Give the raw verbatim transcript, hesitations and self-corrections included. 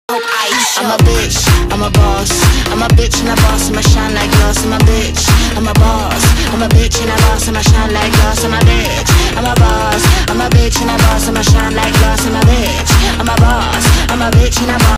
hope I show. I'm a bitch, I'm a boss. I'm a bitch and a boss, I'ma shine like glass. I'm a bitch, I'm a boss. I'm a bitch and a boss, I'ma shine like glass. I'm a bitch, I'm a boss. I'm a bitch and a boss, I'ma shine like glass. I'm a bitch, I'm a boss. I'm a bitch and a boss.